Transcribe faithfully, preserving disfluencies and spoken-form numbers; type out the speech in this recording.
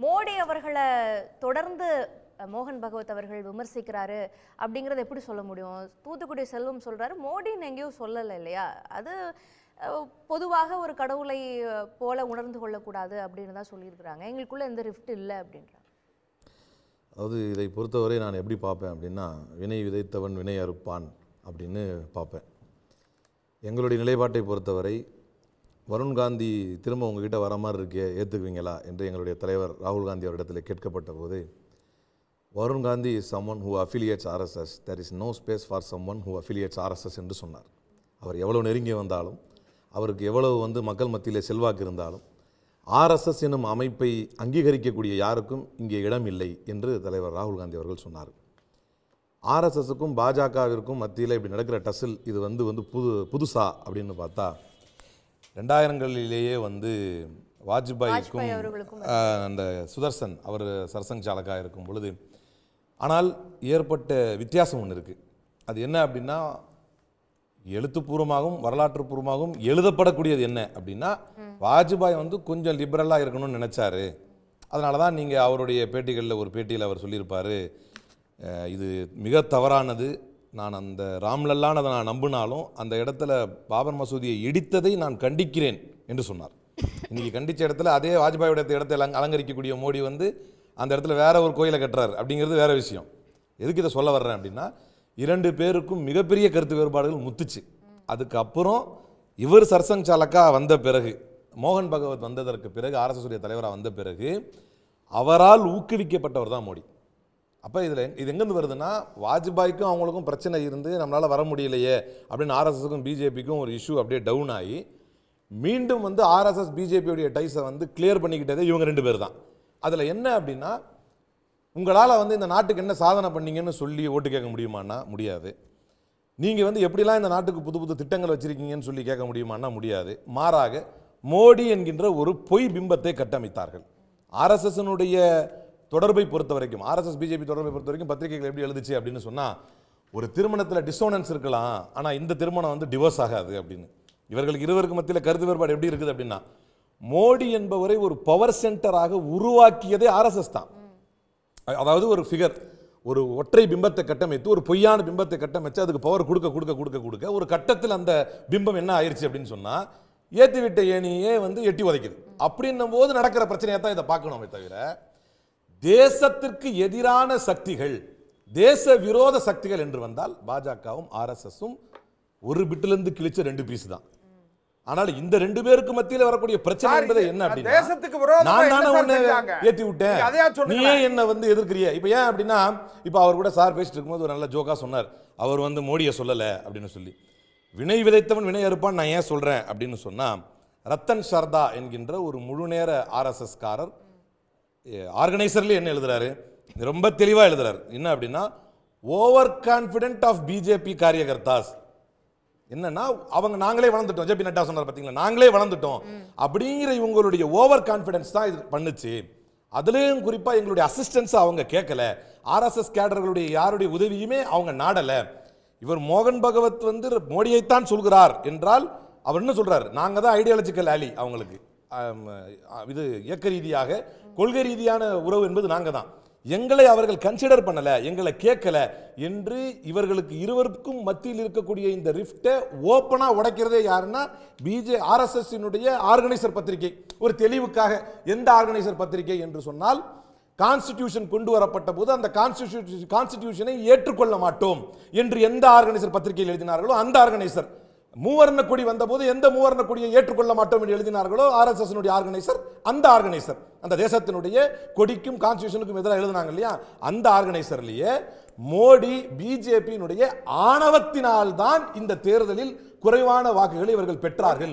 மோடி அவர்களை தொடர்ந்து மோகன் பகவத் அவர்கள் விமர்சிக்கிறாரு அப்படிங்கறது எப்படி சொல்ல முடியும்? தூத்துக்குடி செல்வம் சொல்றாரு மோடின்னு எங்கேயும் சொல்லல இல்லையா? அது பொதுவாக ஒரு கடவுளை போல உணர்ந்து கொள்ளக்கூடாது அப்படின்னு தான் சொல்லியிருக்கிறாங்க. எங்களுக்குள்ள எந்த ரிஃப்ட் இல்லை அப்படின்றாங்க. அதாவது இதை பொறுத்தவரை நான் எப்படி பார்ப்பேன் அப்படின்னா, வினை விதைத்தவன் வினை அறுப்பான் அப்படின்னு பார்ப்பேன். எங்களுடைய நிலைப்பாட்டை பொறுத்தவரை வருண் காந்தி திரும்ப உங்ககிட்ட வர மாதிரி இருக்கே, ஏற்றுக்குவீங்களா என்று எங்களுடைய தலைவர் ராகுல் காந்தி அவரிடத்தில் கேட்கப்பட்ட போது, Varun Gandhi is someone who affiliates RSS, there is no space for someone who affiliates RSS என்று சொன்னார். அவர் எவ்வளோ நெருங்கி வந்தாலும், அவருக்கு எவ்வளவு வந்து மக்கள் மத்தியில் செல்வாக்கு இருந்தாலும், ஆர்எஸ்எஸ் எனும் அமைப்பை அங்கீகரிக்கக்கூடிய யாருக்கும் இங்கே இடம் இல்லை என்று தலைவர் ராகுல் காந்தி அவர்கள் சொன்னார். ஆர்எஸ்எஸுக்கும் பாஜகவிற்கும் மத்தியில் இப்படி நடக்கிற டசில் இது வந்து வந்து புது புதுசா அப்படின்னு பார்த்தா, ரெண்டாயிரங்களிலேயே வந்து வாஜ்பாய்க்கும் அந்த சுதர்சன் அவர் சர்சங் சாலக்காக இருக்கும் பொழுது, ஆனால் ஏற்பட்ட வித்தியாசம் ஒன்று இருக்குது. அது என்ன அப்படின்னா, எழுத்துப்பூர்வமாகவும் வரலாற்று பூர்வமாகவும் எழுதப்படக்கூடியது என்ன அப்படின்னா, வாஜ்பாய் வந்து கொஞ்சம் லிபரலாக இருக்கணும்னு நினச்சாரு. அதனால தான் நீங்கள் அவருடைய பேட்டிகளில் ஒரு பேட்டியில் அவர் சொல்லியிருப்பார், இது மிக தவறானது, நான் அந்த ராம்லல்லான் அதை நான் நம்பினாலும் அந்த இடத்துல பாபர் மசூதியை இடித்ததை நான் கண்டிக்கிறேன் என்று சொன்னார். இன்றைக்கி கண்டித்த இடத்துல அதே வாஜ்பாயோட இடத்தை அலங்கரிக்கக்கூடிய மோடி வந்து அந்த இடத்துல வேற ஒரு கோயிலை கட்டுறாரு அப்படிங்கிறது வேற விஷயம். எதுக்கு இதை சொல்ல வர்றேன் அப்படின்னா, இரண்டு பேருக்கும் மிகப்பெரிய கருத்து வேறுபாடுகள் முத்துச்சு. அதுக்கப்புறம் இவர் சர்சங் சாலக்கா வந்த பிறகு, மோகன் பகவத் வந்ததற்கு பிறகு, ஆர்எஸ்எஸ் உடைய தலைவராக வந்த பிறகு அவரால் ஊக்குவிக்கப்பட்டவர் தான் மோடி. அப்போ இதில் இது எங்கேருந்து வருதுன்னா, வாஜ்பாய்க்கும் அவங்களுக்கும் பிரச்சனை இருந்து நம்மளால் வர முடியலையே அப்படின்னு ஆர்எஸ்எஸுக்கும் பிஜேபிக்கும் ஒரு இஷ்யூ அப்படியே டவுன் ஆகி, மீண்டும் வந்து ஆர்எஸ்எஸ் பிஜேபியுடைய டைஸை வந்து கிளியர் பண்ணிக்கிட்டதே இவங்க ரெண்டு பேர் தான். அதில் என்ன அப்படின்னா, உங்களால் வந்து இந்த நாட்டுக்கு என்ன சாதனை பண்ணீங்கன்னு சொல்லி ஓட்டு கேட்க முடியுமான்னா முடியாது. நீங்கள் வந்து எப்படிலாம் இந்த நாட்டுக்கு புது புது திட்டங்கள் வச்சுருக்கீங்கன்னு சொல்லி கேட்க முடியுமான்னா முடியாது. மாறாக மோடி என்கின்ற ஒரு பொய் பிம்பத்தை கட்டமைத்தார்கள். ஆர்எஸ்எஸ்னுடைய தொடர்பை பொறுத்த வரைக்கும், ஆர்எஸ்எஸ் பிஜேபி தொடர்பை பொறுத்த வரைக்கும் பத்திரிகைகள் எப்படி எழுதுச்சு அப்படின்னு சொன்னால், ஒரு திருமணத்தில் டிஸ்டோனன்ஸ் இருக்கலாம், ஆனால் இந்த திருமணம் வந்து டிவோர்ஸ் ஆகாது அப்படின்னு. இவர்களுக்கு இருவருக்கு மத்தியில் கருத்து வேறுபாடு எப்படி இருக்குது அப்படின்னா, மோடி என்பவரை ஒரு பவர் சென்டராக உருவாக்கியதே ஆர்எஸ்எஸ் தான். அதாவது ஒரு ஃபிகர், ஒரு ஒற்றை பிம்பத்தை கட்டமைத்து, ஒரு பொய்யான பிம்பத்தை கட்டமைச்சு அதுக்கு பவர் கொடுக்க கொடுக்க கொடுக்க கொடுக்க ஒரு கட்டத்தில் அந்த பிம்பம் என்ன ஆயிடுச்சு அப்படின்னு சொன்னால், ஏற்றி விட்ட ஏனியே வந்து எட்டி உதைக்குது. அப்படின்னும் போது நடக்கிற பிரச்சனையை தான் இதை பார்க்கணுமே தவிர, தேசத்திற்கு எதிரான சக்திகள், தேச விரோத சக்திகள் என்று வந்தால் பாஜகவும் ஆர்எஸ்எஸும் ஒரு பிட்டிலிருந்து கிழிச்ச ரெண்டு பீஸ் தான். ஆனால் இந்த ரெண்டு பேருக்கு மத்தியில் வரக்கூடிய பிரச்சனை என்பது என்ன அப்படின்னா, நான் தானே உன்னை ஏத்தி விட்டேன், நீ ஏன் என்ன வந்து எதிர்க்கிறிய? இப்ப ஏன் அப்படின்னா, இப்ப அவர் கூட சார் பேசிட்டு இருக்கும்போது ஒரு நல்ல ஜோக்கா சொன்னார், அவர் வந்து மோடியை சொல்லல அப்படின்னு சொல்லி. வினை விதைத்தவன் வினை அறுப்பான் நான் ஏன் சொல்றேன் அப்படின்னு சொன்னா, ரத்தன் சர்தா என்கின்ற ஒரு முழு நேர ஆர்எஸ்எஸ் காரர் ஆர்கனைசர்ல என்ன எழுதுறாரு, ரொம்ப தெளிவா எழுதுறாரு. என்ன அப்படின்னா, ஓவர் கான்பிடென்ட் ஆஃப் பிஜேபி காரியகர்த்தாஸ். என்னன்னா, அவங்க நாங்களே வளர்ந்துட்டோம், ஜேபி நட்டா சொன்னார் பாத்தீங்களா, நாங்களே வளர்ந்துட்டோம் அப்படிங்கிற இவங்களுடைய ஓவர் கான்பிடன்ஸ் தான் இது பண்ணுச்சு. அதுலயும் குறிப்பா எங்களுடைய அசிஸ்டன்ஸ் அவங்க கேட்கல, ஆர்எஸ்எஸ் கேடர்களுடைய யாருடைய உதவியுமே அவங்க நாடல. இவர் மோகன் பகவத் வந்து மோடியைத்தான் சொல்கிறார் என்றால் அவர் என்ன சொல்றாரு, நாங்க தான் ஐடியாலஜிக்கல் ஆலி, அவங்களுக்கு இது இயக்க ரீதியாக கொள்கை ரீதியான உறவு என்பது நாங்க தான், எங்களை அவர்கள் கன்சிடர் பண்ணல, எங்களை கேட்கல என்று இவர்களுக்கு இருவருக்கும் மத்தியில் இருக்கக்கூடிய இந்த ரிஃப்டை ஓப்பனா உடைக்கிறதே யாருன்னா பிஜே ஆர்எஸ்எஸ் ஆர்கனைசர் பத்திரிகை. ஒரு தெளிவுக்காக, எந்த ஆர்கனைசர் பத்திரிகை என்று சொன்னால், கான்ஸ்டிடியூஷன் கொண்டு வரப்பட்ட போது அந்த கான்ஸ்டிடியூஷன் கான்ஸ்டிடியூஷனை ஏற்றுக்கொள்ள மாட்டோம் என்று எந்த ஆர்கனைசர் பத்திரிகையில் எழுதினார்களோ அந்த ஆர்கனைசர், மூவர்ண கொடி வந்த போது எந்த மூவர்ண கொடியை ஏற்றுக்கொள்ள மாட்டோம் என்று எழுதினார்களோ ஆர்எஸ்எஸ் ஆர்கனைசர், அந்த ஆர்கனைசர் அந்த தேசத்தினுடைய கொடிக்கும் கான்ஸ்டிடியூஷனுக்கும் எதிராக எழுதினாங்க இல்லையா, அந்த ஆர்கனைசர்லயே மோடி பிஜேபியினுடைய ஆணவத்தினால் தான் இந்த தேர்தலில் குறைவான வாக்குகளை இவர்கள் பெற்றார்கள்.